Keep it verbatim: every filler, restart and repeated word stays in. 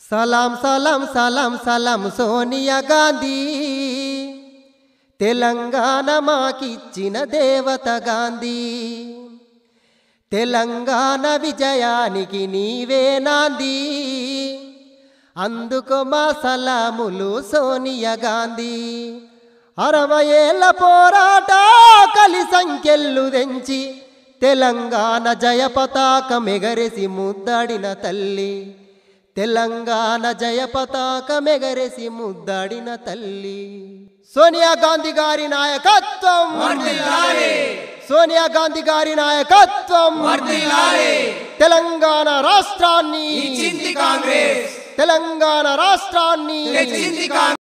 సలాం సలాం సలాం సలాం సోనియా గాంధీ తెలంగాణ మాకిచ్చిన దేవత గాంధీ తెలంగాణ విజయానికి నీవే నాంది అందుకో మా సలాములు సోనియా గాంధీ అరవై ఏళ్ల పోరాట కలి సంఖ్యలు తెంచి తెలంగాణ జయ పతాకం ఎగరేసి ముద్దాడిన తల్లి తెలంగాణ జయ పతాకం ఎగరేసి ముద్దాడిన తల్లి సోనియా గాంధీ గారి నాయకత్వం వర్ధిల్లాలి సోనియా గాంధీ గారి నాయకత్వం వర్ధిల్లాలి తెలంగాణ రాష్ట్రాన్ని ఇచ్చింది కాంగ్రెస్ తెలంగాణ రాష్ట్రాన్ని తెచ్చింది కాంగ్రెస్